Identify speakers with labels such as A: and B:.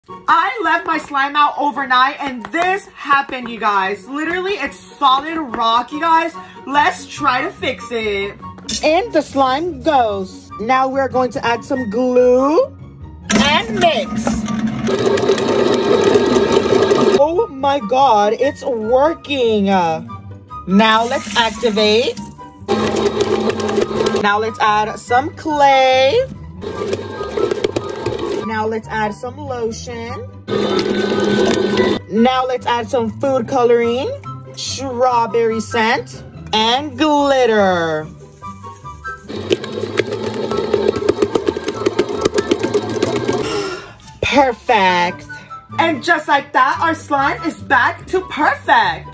A: I left my slime out overnight and this happened, you guys. Literally, it's solid rock, you guys. Let's try to fix it.
B: And the slime goes. Now we're going to add some glue and mix. Oh my God, it's working. Now let's activate. Now let's add some clay. Now let's add some lotion. Now let's add some food coloring, strawberry scent, and glitter.
A: Perfect. And just like that, our slime is back to perfect.